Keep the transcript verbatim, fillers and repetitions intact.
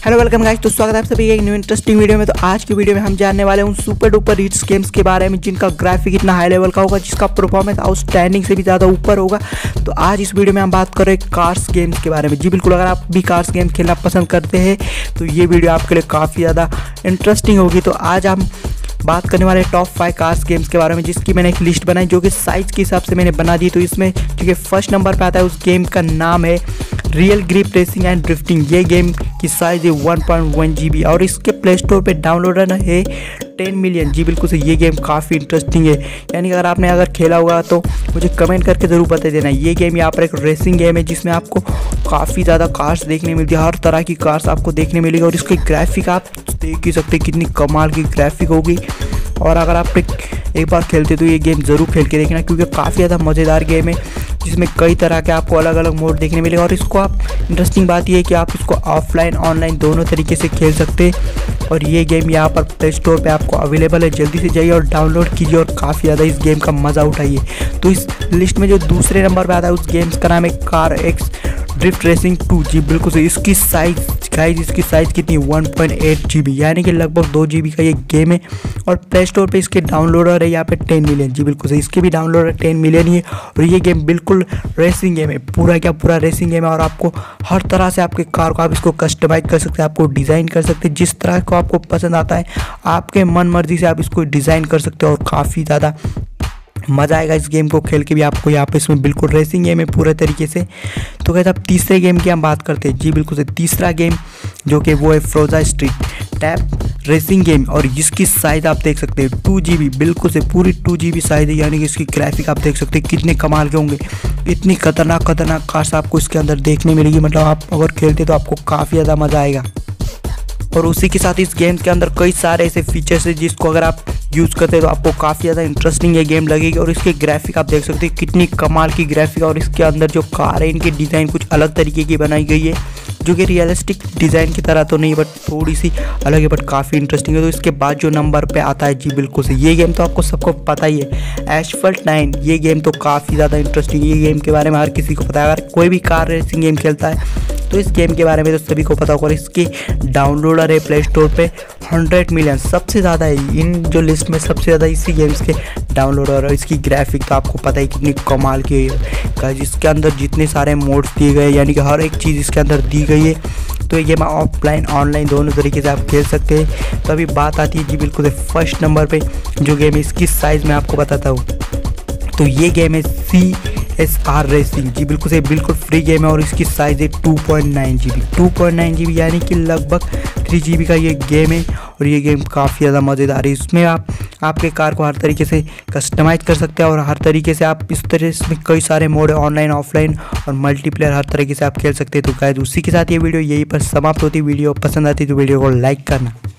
Hello welcome guys, तो स्वागत है आप सभी के एक न्यू इंटरेस्टिंग वीडियो में। तो आज की वीडियो में हम जानने वाले हैं उन सुपर डुपर हिट्स गेम्स के बारे में जिनका ग्राफिक इतना हाई लेवल का होगा, जिसका परफॉर्मेंस आउटस्टैंडिंग से भी ज़्यादा ऊपर होगा। तो आज इस वीडियो में हम बात कर रहे हैं कार्स गेम्स के बारे में। जी बिल्कुल, अगर आप भी कार्स गेम खेलना पसंद करते हैं तो ये वीडियो आपके लिए काफ़ी ज़्यादा इंटरेस्टिंग होगी। तो आज हम बात करने वाले टॉप फाइव कार्स गेम्स के बारे में, जिसकी मैंने एक लिस्ट बनाई जो कि साइज़ के हिसाब से मैंने बना दी। तो इसमें ठीक है, फर्स्ट नंबर पे आता है, उस गेम का नाम है Real Grip Racing and Drifting. ये गेम की साइज़ है one point one G B और इसके प्ले स्टोर पर डाउनलोडर है टेन मिलियन। जी बिल्कुल से ये गेम काफ़ी इंटरेस्टिंग है, यानी कि अगर आपने अगर खेला होगा तो मुझे कमेंट करके ज़रूर बता देना। ये गेम यहाँ पर एक रेसिंग गेम है जिसमें आपको काफ़ी ज़्यादा कार्स देखने मिलती है, हर तरह की कार्स आपको देखने मिलेगी और इसकी ग्राफिक आप देख ही सकते हैं कितनी कमाल की ग्राफिक होगी। और अगर आप एक बार खेलते तो ये गेम ज़रूर खेल के देखना, क्योंकि काफ़ी ज़्यादा मज़ेदार गेम है जिसमें कई तरह के आपको अलग अलग मोड देखने मिलेगा। और इसको आप इंटरेस्टिंग बात यह है कि आप इसको ऑफलाइन ऑनलाइन दोनों तरीके से खेल सकते हैं। और ये गेम यहाँ पर प्ले स्टोर पे आपको अवेलेबल है, जल्दी से जाइए और डाउनलोड कीजिए और काफ़ी ज़्यादा इस गेम का मज़ा उठाइए। तो इस लिस्ट में जो दूसरे नंबर पर आता है उस गेम्स का नाम है Car X Drift Racing two. जी बिल्कुल से इसकी साइज़ गाइस इसकी साइज़ कितनी one point eight G B, यानी कि लगभग दो जी बी का ये गेम है। और प्ले स्टोर पे इसके डाउनलोडर है यहाँ पे टेन मिलियन। जी बिल्कुल से इसके भी डाउनलोडर टेन मिलियन ही है। और ये गेम बिल्कुल रेसिंग गेम है, पूरा क्या पूरा रेसिंग गेम है। और आपको हर तरह से आपके कार को आप इसको कस्टमाइज कर सकते हैं, आपको डिज़ाइन कर सकते हैं, जिस तरह को आपको पसंद आता है आपके मन मर्जी से आप इसको डिज़ाइन कर सकते हो। और काफ़ी ज़्यादा मज़ा आएगा इस गेम को खेल के भी आपको। यहाँ पे इसमें बिल्कुल रेसिंग गेम है पूरे तरीके से। तो कहते अब तीसरे गेम की हम बात करते हैं। जी बिल्कुल से तीसरा गेम जो कि वो है Forza Street Tap Racing game. और इसकी साइज़ आप देख सकते हैं टू जी बी, बिल्कुल से पूरी टू जी बी साइज़ है, यानी कि इसकी ग्राफिक आप देख सकते हैं कितने कमाल के होंगे। इतनी खतरनाक खतरनाक कार्स आपको इसके अंदर देखने मिलेगी, मतलब आप अगर खेलते तो आपको काफ़ी ज़्यादा मज़ा आएगा। और उसी के साथ इस गेम के अंदर कई सारे ऐसे फीचर्स हैं जिसको अगर आप यूज़ करते हैं तो आपको काफ़ी ज़्यादा इंटरेस्टिंग ये गेम लगेगी। और इसके ग्राफिक आप देख सकते हैं कितनी कमाल की ग्राफिक। और इसके अंदर जो कार है इनकी डिज़ाइन कुछ अलग तरीके की बनाई गई है, जो कि रियलिस्टिक डिज़ाइन की तरह तो नहीं बट थोड़ी सी अलग है, बट काफ़ी इंटरेस्टिंग है। तो इसके बाद जो नंबर पे आता है, जी बिल्कुल से ये गेम तो आपको सबको पता ही है, एसफल्ट नाइन। ये गेम तो काफ़ी ज़्यादा इंटरेस्टिंग है, ये गेम के बारे में हर किसी को पता है। अगर कोई भी कार रेसिंग गेम खेलता है तो इस गेम के बारे में तो सभी को पता होगा। और इसकी डाउनलोडर है प्ले स्टोर पे हंड्रेड मिलियन, सबसे ज़्यादा है इन जो लिस्ट में सबसे ज़्यादा इसी गेम्स के डाउनलोडर। और इसकी ग्राफिक तो आपको पता है कितनी कमाल की है। इसके अंदर जितने सारे मोड्स दिए गए, यानी कि हर एक चीज़ इसके अंदर दी गई है। तो ये गेम ऑफलाइन ऑनलाइन दोनों तरीके से आप खेल सकते हैं। तो अभी बात आती है जी बिल्कुल फर्स्ट नंबर पे जो गेम है, इसकी साइज़ मैं आपको बताता हूँ। तो ये गेम है सी एस आर रेसिंग। जी बिल्कुल से बिल्कुल फ्री गेम है और इसकी साइज़ है two point nine G B two point nine G B, यानी कि लगभग थ्री जी बी का ये गेम है। और ये गेम काफ़ी ज़्यादा मज़ेदार है। इसमें आप आपके कार को हर तरीके से कस्टमाइज़ कर सकते हैं और हर तरीके से आप इस तरह से कई सारे मोड है, ऑनलाइन ऑफलाइन और मल्टीप्लेयर, हर तरीके से आप खेल सकते हैं। तो गाइस उसी के साथ ये वीडियो यहीं पर समाप्त होती है। वीडियो पसंद आती है तो वीडियो को लाइक करना।